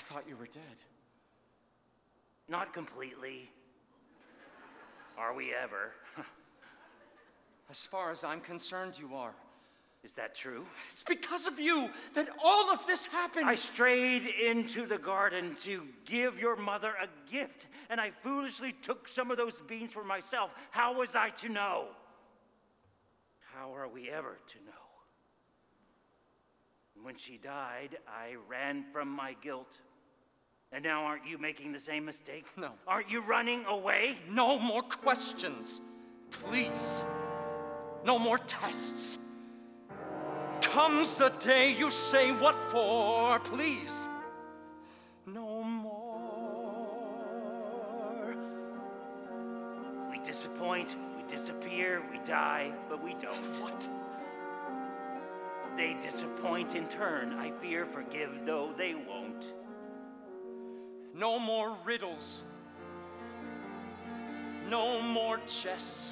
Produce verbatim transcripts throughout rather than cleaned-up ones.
thought you were dead. Not completely. Are we ever? As far as I'm concerned, you are. Is that true? It's because of you that all of this happened. I strayed into the garden to give your mother a gift, and I foolishly took some of those beans for myself. How was I to know? How are we ever to know? When she died, I ran from my guilt. And now aren't you making the same mistake? No. Aren't you running away? No more questions, please. No more tests. Comes the day you say what for, please. No more. We disappoint, we disappear, we die, but we don't. What? They disappoint in turn. I fear forgive, though they won't. No more riddles. No more jests.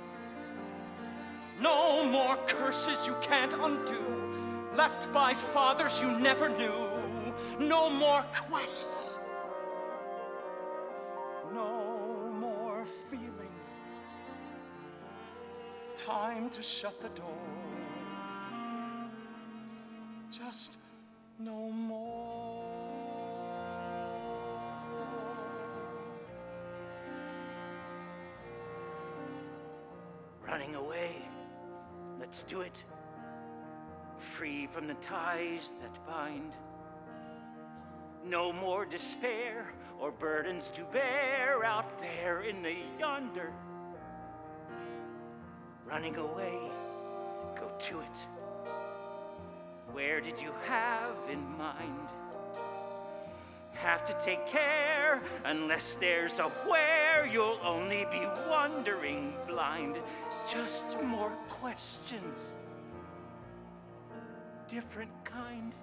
No more curses you can't undo, left by fathers you never knew. No more quests. No more feelings. Time to shut the door. Just no more. Running away. Let's do it. Free from the ties that bind. No more despair or burdens to bear out there in the yonder. Running away, go to it. Where did you have in mind? Have to take care, unless there's a where, you'll only be wandering blind. Just more questions, different kind.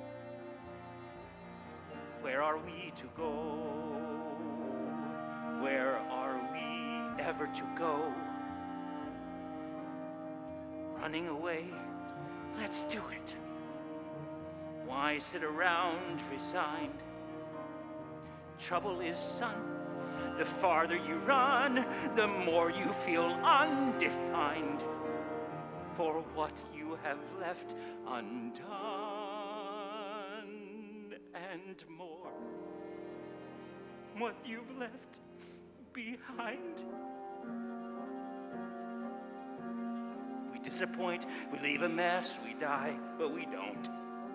Where are we to go? Where are we ever to go? Running away, let's do it. Why sit around resigned? Trouble is, son, the farther you run, the more you feel undefined. For what you have left undone and more. What you've left behind. We disappoint, we leave a mess, we die, but we don't.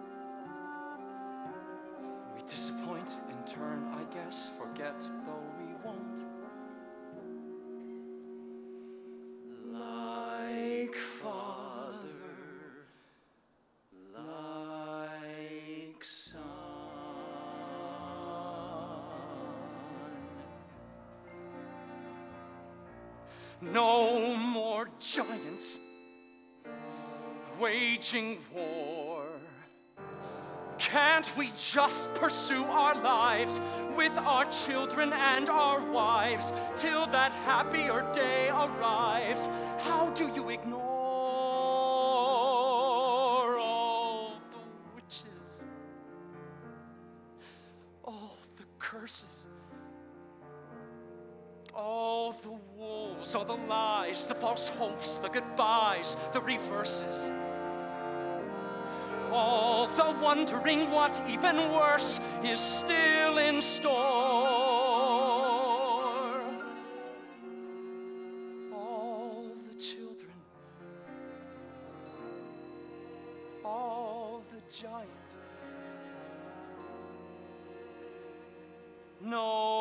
We disappoint in turn, I guess, forget though we won't. Like father, like son. No more giants waging war. Can't we just pursue our lives with our children and our wives till that happier day arrives? How do you ignore all the witches, all the curses, all the wolves, all the lies, the false hopes, the goodbyes, the reverses? All the wondering what even worse is still in store. All the children, all the giants. No